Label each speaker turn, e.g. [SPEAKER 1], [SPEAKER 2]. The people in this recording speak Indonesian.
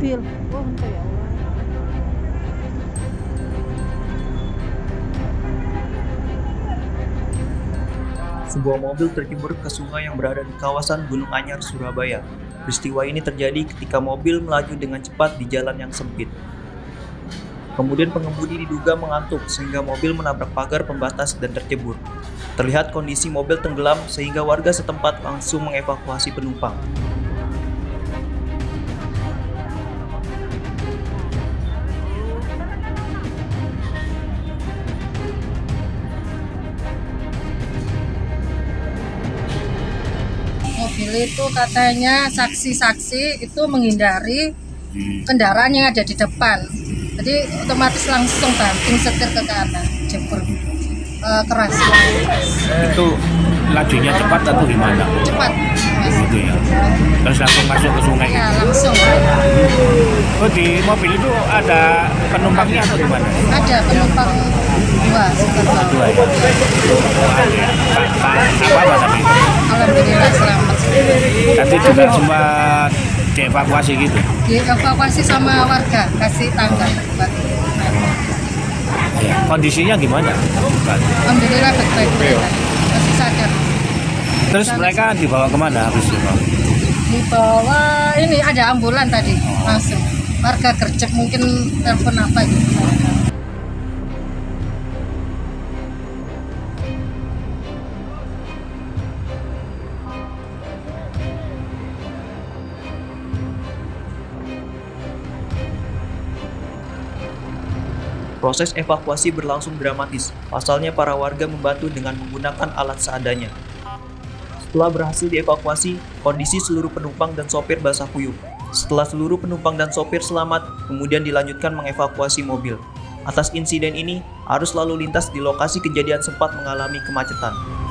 [SPEAKER 1] mobil. Oh, entah ya Allah.
[SPEAKER 2] Sebuah mobil terjebur ke sungai yang berada di kawasan Gunung Anyar, Surabaya. Peristiwa ini terjadi ketika mobil melaju dengan cepat di jalan yang sempit. Kemudian pengemudi diduga mengantuk sehingga mobil menabrak pagar pembatas dan tercebur. Terlihat kondisi mobil tenggelam sehingga warga setempat langsung mengevakuasi penumpang.
[SPEAKER 3] Mobil itu katanya saksi-saksi itu menghindari kendaraan yang ada di depan, jadi otomatis langsung banting setir ke kanan, jebol keras.
[SPEAKER 4] Itu lajunya cepat atau gimana?
[SPEAKER 3] Cepat, Mas.
[SPEAKER 4] Gitu ya. Terus langsung masuk ke sungai.
[SPEAKER 3] Ya, langsung.
[SPEAKER 4] Oh, di mobil itu ada penumpangnya atau gimana?
[SPEAKER 3] Ada penumpang dua, sekitar
[SPEAKER 4] Dua ya. Apa tapi?
[SPEAKER 3] Alhamdulillah selamat.
[SPEAKER 4] Tadi juga sempat dievakuasi gitu.
[SPEAKER 3] Dievakuasi sama warga, kasih tangga buat.
[SPEAKER 4] Ya. Kondisinya gimana?
[SPEAKER 3] Alhamdulillah baik-baik, masih sadar.
[SPEAKER 4] Terus mereka dibawa kemana habis itu?
[SPEAKER 3] Dibawa ini ada ambulan tadi langsung. Warga gercep mungkin telepon apa gitu.
[SPEAKER 2] Proses evakuasi berlangsung dramatis. Pasalnya para warga membantu dengan menggunakan alat seadanya. Setelah berhasil dievakuasi, kondisi seluruh penumpang dan sopir basah kuyup. Setelah seluruh penumpang dan sopir selamat, kemudian dilanjutkan mengevakuasi mobil. Atas insiden ini, arus lalu lintas di lokasi kejadian sempat mengalami kemacetan.